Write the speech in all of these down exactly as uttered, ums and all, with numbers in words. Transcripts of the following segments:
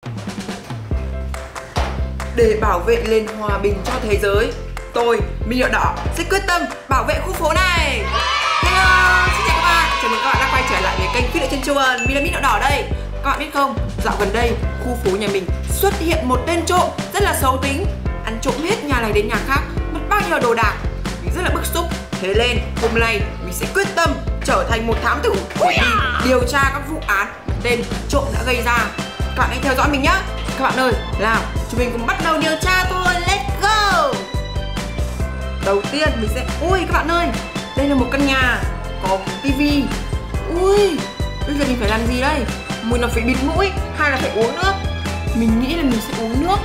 Để bảo vệ nền hòa bình cho thế giới, tôi, Minh Đậu Đỏ, sẽ quyết tâm bảo vệ khu phố này. Hello, xin chào các bạn, chào mừng các bạn đã quay trở lại với kênh Phi Đậu Chân Chuồn. Mình là Minh Đậu Đỏ đây. Các bạn biết không, dạo gần đây khu phố nhà mình xuất hiện một tên trộm rất là xấu tính, ăn trộm hết nhà này đến nhà khác, mất bao nhiêu đồ đạc. Mình rất là bức xúc. Thế nên hôm nay mình sẽ quyết tâm trở thành một thám tử để đi điều tra các vụ án tên trộm đã gây ra. Các bạn hãy theo dõi mình nhé. Các bạn ơi, nào, chúng mình cùng bắt đầu điều tra thôi. Let's go. Đầu tiên mình sẽ... Ui các bạn ơi, đây là một căn nhà có tivi. Ui, bây giờ mình phải làm gì đây? Một là phải bịt mũi, hai là phải uống nước. Mình nghĩ là mình sẽ uống nước.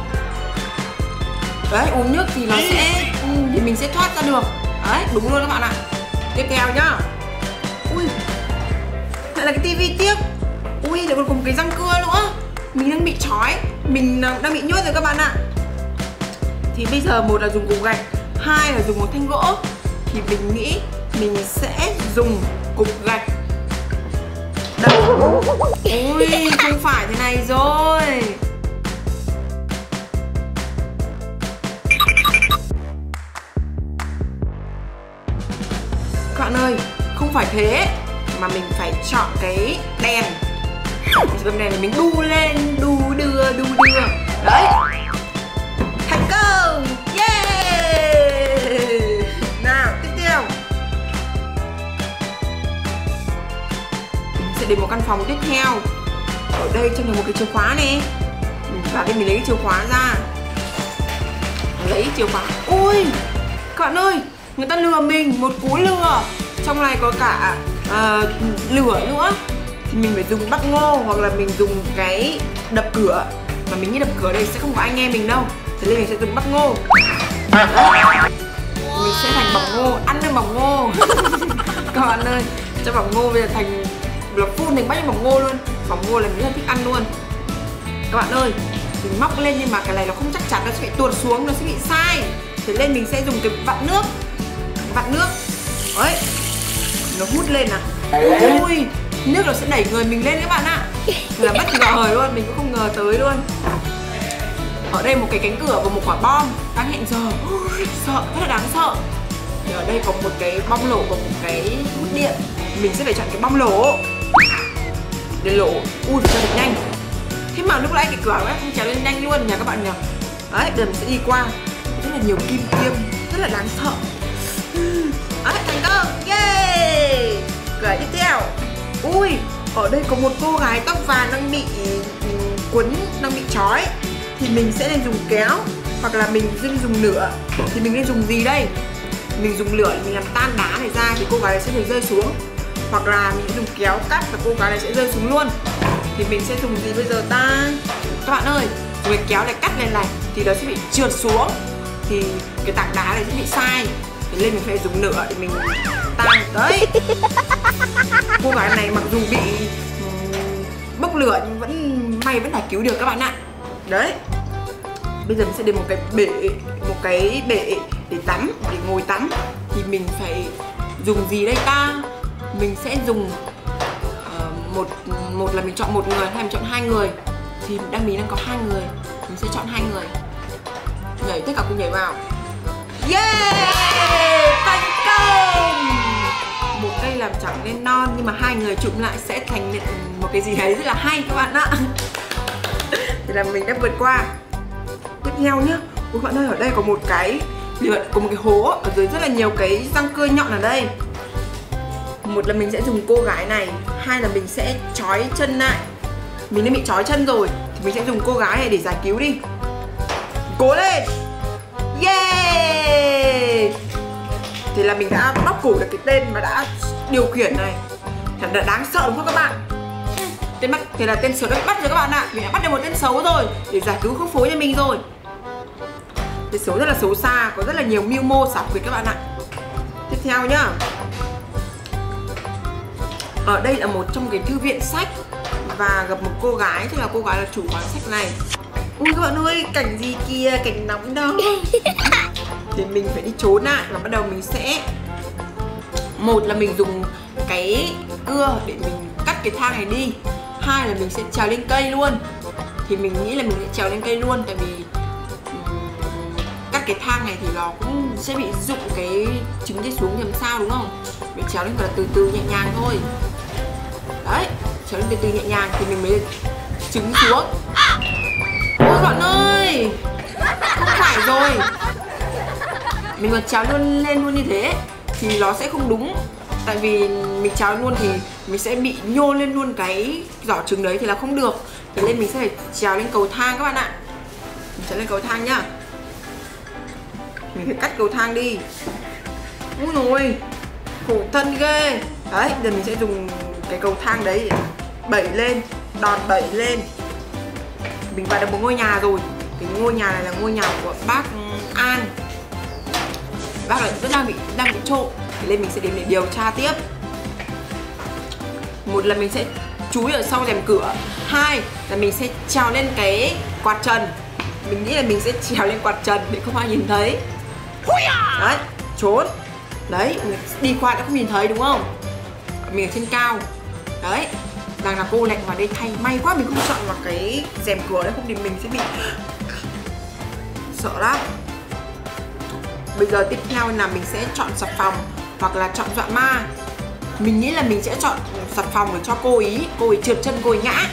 Đấy, uống nước thì nó sẽ... thì mình sẽ thoát ra được. Đấy, đúng luôn các bạn ạ. Tiếp theo nhá. Ui, lại là cái tivi tiếp. Ui, lại còn có một cái răng cưa nữa. Mình đang bị trói, mình đang bị nhốt rồi các bạn ạ. Thì bây giờ một là dùng cục gạch, hai là dùng một thanh gỗ. Thì mình nghĩ mình sẽ dùng cục gạch. Đây. Ui, không phải thế này rồi. Các bạn ơi, không phải thế, mà mình phải chọn cái đèn. Cái đèn này mình đu lên, đu đưa, đu đưa. Đấy, thành công. Yeah. Nào, tiếp theo mình sẽ đến một căn phòng tiếp theo. Ở đây trong này một cái chìa khóa này. Mình vào đây mình lấy cái chìa khóa ra. Lấy chìa khóa. Ui, các bạn ơi, người ta lừa mình một cú lừa. Trong này có cả uh, lửa nữa. Thì mình phải dùng bắp ngô hoặc là mình dùng cái đập cửa. Mà mình nghĩ đập cửa đây sẽ không có anh em mình đâu. Thế nên mình sẽ dùng bắp ngô. Đấy. Mình sẽ thành bỏng ngô, ăn lên bỏng ngô. Các bạn ơi, cho bỏng ngô bây giờ thành là phun thành bao nhiêu bỏng ngô luôn. Bỏng ngô là mình rất là thích ăn luôn. Các bạn ơi, mình móc lên nhưng mà cái này nó không chắc chắn, nó sẽ bị tuột xuống, nó sẽ bị sai. Thế nên mình sẽ dùng cái vặn nước. Vặn nước. Đấy, nó hút lên à. Ui, nước nó sẽ đẩy người mình lên các bạn ạ. Là bất ngờ luôn, mình cũng không ngờ tới luôn. Ở đây một cái cánh cửa và một quả bom đang hẹn giờ. Sợ, rất là đáng sợ. Thì ở đây có một cái bom nổ và một cái hút điện. Mình sẽ phải chọn cái bom nổ. Để nổ. Ui, phải cho được nhanh. Thế mà lúc nãy cái cửa nó không trèo lên nhanh luôn nha các bạn nhỉ. Đấy, giờ mình sẽ đi qua. Rất là nhiều kim tiêm, rất là đáng sợ. Đấy, thành công. Yeah. Cửa tiếp theo. Ui, ở đây có một cô gái tóc vàng đang bị quấn, đang bị trói. Thì mình sẽ nên dùng kéo hoặc là mình nên dùng lửa. Thì mình nên dùng gì đây? Mình dùng lửa để mình làm tan đá này ra thì cô gái này sẽ được rơi xuống. Hoặc là mình dùng kéo cắt và cô gái này sẽ rơi xuống luôn. Thì mình sẽ dùng gì bây giờ ta? Các bạn ơi, dùng cái kéo này cắt lên này thì nó sẽ bị trượt xuống. Thì cái tảng đá này sẽ bị sai. Thế nên mình phải dùng lửa để mình tan. Đấy. Cô gái này mặc dù bị bốc lửa nhưng vẫn may vẫn phải cứu được các bạn ạ. Đấy. Bây giờ mình sẽ đến một cái bể, một cái bể để tắm, để ngồi tắm. Thì mình phải dùng gì đây ta? Mình sẽ dùng uh, một một là mình chọn một người hay mình chọn hai người. Thì đang mình đang có hai người, mình sẽ chọn hai người. Nhảy tất cả cùng nhảy vào. Yeah! Thành công! Một cây làm chẳng nên non nhưng mà hai người chụm lại sẽ thành một cái gì đấy rất là hay các bạn ạ. Thì là mình đã vượt qua. Tiếp theo nhá. Ôi bạn ơi, ở đây có một cái có một cái hố ở dưới rất là nhiều cái răng cưa nhọn ở đây. Một là mình sẽ dùng cô gái này, hai là mình sẽ trói chân lại. Mình đã bị trói chân rồi thì mình sẽ dùng cô gái này để giải cứu đi. Cố lên. Yeah. Thì là mình đã bóc cổ được cái tên mà đã điều khiển này. Thật là đáng sợ đúng không các bạn? Tên bắt thì là tên xấu đã bắt rồi các bạn ạ. Mình đã bắt được một tên xấu rồi để giải cứu khu phố cho mình rồi. Tên xấu rất là xấu xa, có rất là nhiều mưu mô xảo quyệt các bạn ạ. Tiếp theo nhá. Ở đây là một trong cái thư viện sách và gặp một cô gái, tức là cô gái là chủ quán sách này. Ui các bạn ơi, cảnh gì kìa, cảnh nóng đâu. Thì mình phải đi trốn lại và bắt đầu mình sẽ, một là mình dùng cái cưa để mình cắt cái thang này đi, hai là mình sẽ trèo lên cây luôn. thì mình nghĩ là mình sẽ trèo lên cây luôn, tại vì các cái thang này thì nó cũng sẽ bị rụng cái trứng dây xuống thì làm sao, đúng không? Mình trèo lên phải là từ từ nhẹ nhàng thôi. Đấy, trèo lên từ từ nhẹ nhàng thì mình mới trứng xuống. Ôi bạn ơi, không phải rồi. Mình mà trèo luôn lên luôn như thế thì nó sẽ không đúng. Tại vì mình trèo luôn thì mình sẽ bị nhô lên luôn cái giỏ trứng đấy thì là không được. Thế nên mình sẽ phải trèo lên cầu thang các bạn ạ. Mình trèo lên cầu thang nhá. Mình phải cắt cầu thang đi. Úi dồi, khổ thân ghê. Đấy, giờ mình sẽ dùng cái cầu thang đấy để đẩy lên, đòn bẩy lên. Mình vào được một ngôi nhà rồi. Cái ngôi nhà này là ngôi nhà của bác An. Bác ấy rất đang bị đang bị trộm. Thế nên mình sẽ đến để điều tra tiếp. Một là mình sẽ chúi ở sau rèm cửa. Hai là mình sẽ trèo lên cái quạt trần. Mình nghĩ là mình sẽ trèo lên quạt trần để không ai nhìn thấy. Đấy, trốn. Đấy, mình đi qua đã không nhìn thấy đúng không? Mình ở trên cao. Đấy, rằng là cô lệnh vào đây thay. May quá mình không chọn vào cái rèm cửa đấy, không thì mình sẽ bị sợ lắm. Bây giờ tiếp theo là mình sẽ chọn sập phòng hoặc là chọn dọa ma. Mình nghĩ là mình sẽ chọn sập phòng để cho cô ý, cô ấy trượt chân, cô ấy ngã.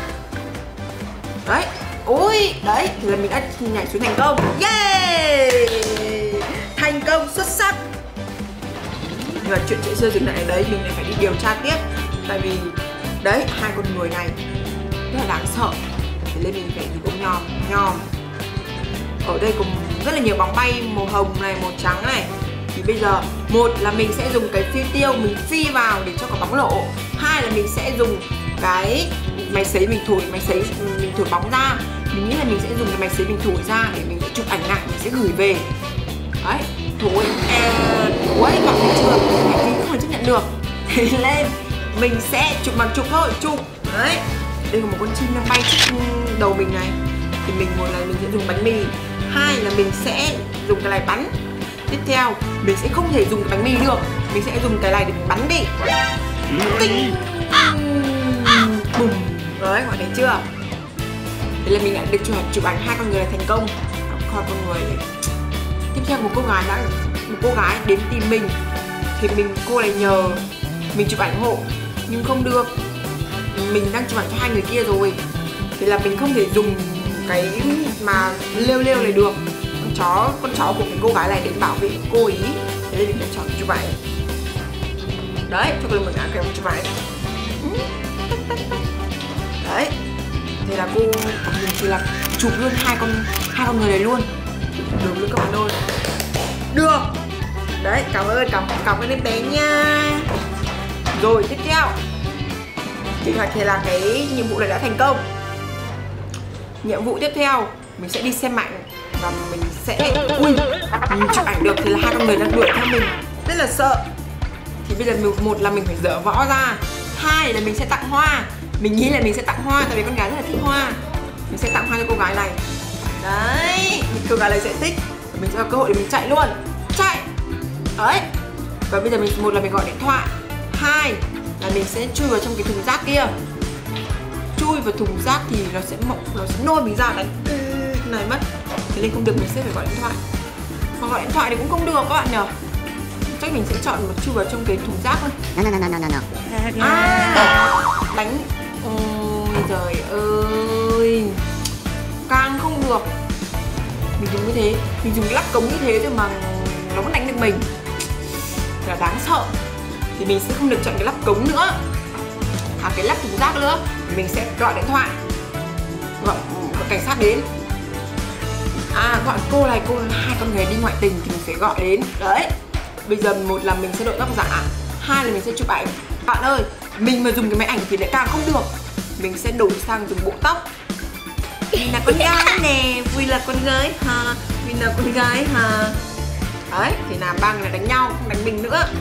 Đấy, ôi, đấy, thì là mình đã nhảy xuống thành công. Yeah! Thành công xuất sắc. Nhưng mà chuyện chạy xưa dừng lại đấy, mình lại phải đi điều tra tiếp. Tại vì, đấy, hai con người này rất là đáng sợ. Thế nên mình phải dùng ống nhòm, nhòm. Ở đây có rất là nhiều bóng bay màu hồng này, màu trắng này. Thì bây giờ, một là mình sẽ dùng cái phi tiêu, mình phi vào để cho có bóng lộ. Hai là mình sẽ dùng cái máy sấy mình thổi, máy sấy mình thổi bóng ra. Mình nghĩ là mình sẽ dùng cái máy sấy mình thổi ra để mình chụp ảnh lại, mình sẽ gửi về. Đấy, thổi, à, ui, bạn thấy chưa? Hành vi không thể chấp nhận được. Thì lên, mình sẽ chụp bằng chụp thôi, chụp. Đấy, đây là một con chim đang bay trước đầu mình này. Thì mình một là mình sẽ dùng bánh mì. Hai là mình sẽ dùng cái này bắn. Tiếp theo, mình sẽ không thể dùng cái bánh mì được. Mình sẽ dùng cái này để mình bắn đi. Tinh. Bùm. Đấy, mọi thấy chưa? Thế là mình đã được chụp ảnh hai con người này thành công. Còn con người này. Tiếp theo một cô gái đã một cô gái đến tìm mình. Thì mình cô này nhờ mình chụp ảnh hộ nhưng không được. Mình đang chụp ảnh cho hai người kia rồi. Thì là mình không thể dùng cái mà lêu lêu này được. Con chó con chó của cái cô gái này đến bảo vệ cô ý. Thế nên mình phải chọn chụp ảnh. Đấy, cho cô mình đã kèm chụp ảnh. Đấy. Thế là cô mình chỉ là chụp luôn hai con hai con người này luôn. Được luôn các bạn ơi. Được. Đấy, cảm ơn cảm cảm ơn em bé nha. Rồi tiếp theo. Kế hoạch thì là cái nhiệm vụ này đã thành công. Nhiệm vụ tiếp theo mình sẽ đi xem ảnh và mình sẽ ui mình chụp ảnh được thì là hai con người đang đuổi theo mình rất là sợ. Thì bây giờ một là mình phải dở võ ra, hai là mình sẽ tặng hoa. Mình nghĩ là mình sẽ tặng hoa tại vì con gái rất là thích hoa. Mình sẽ tặng hoa cho cô gái này. Đấy, cô gái này sẽ thích. Mình sẽ có cơ hội để mình chạy luôn. Chạy. Đấy. Và bây giờ mình một là mình gọi điện thoại, hai là mình sẽ chui vào trong cái thùng rác kia. Chui vào thùng rác thì nó sẽ mộng, nó sẽ nôi mình ra đánh này mất. Thế nên không được, mình sẽ phải gọi điện thoại. Mà gọi điện thoại thì cũng không được các bạn nhỉ. Chắc mình sẽ chọn một chui vào trong cái thùng rác thôi. No, no, no, no, no, no. À, đánh. Ôi trời ơi, càng không được. Mình dùng như thế, mình dùng lắp cống như thế rồi mà nó vẫn đánh được mình. Thật là đáng sợ. Thì mình sẽ không được chọn cái lắp cống nữa, à cái lắp thùng rác nữa. Mình sẽ gọi điện thoại, gọi, gọi cảnh sát đến. À gọi cô này, cô hai con người đi ngoại tình thì mình phải gọi đến. Đấy. Bây giờ một là mình sẽ đội tóc giả, hai là mình sẽ chụp ảnh. Bạn ơi, mình mà dùng cái máy ảnh thì lại càng không được. Mình sẽ đổi sang dùng bộ tóc. Mình là con gái nè, vui là con gái ha, mình là con gái ha. Đấy, thì làm băng là đánh nhau, không đánh mình nữa.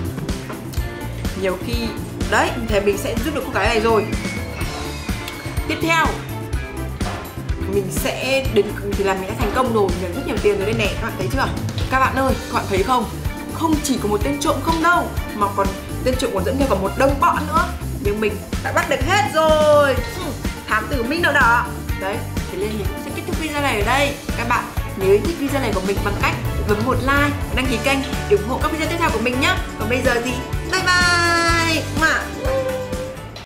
Nhiều khi, đấy, thì mình sẽ giúp được cô gái này rồi. Tiếp theo, mình sẽ đến thì là mình đã thành công rồi, nhận rất nhiều tiền rồi đây nè, các bạn thấy chưa? Các bạn ơi, các bạn thấy không? Không chỉ có một tên trộm không đâu, mà còn tên trộm còn dẫn theo cả một đồng bọn nữa. Nhưng mình đã bắt được hết rồi. Thám tử Minh Đỏ Đỏ. Đấy, thì nên mình cũng sẽ kết thúc video này ở đây. Các bạn nếu thích video này của mình bằng cách bấm một like, đăng ký kênh để ủng hộ các video tiếp theo của mình nhé. Còn bây giờ thì bye bye.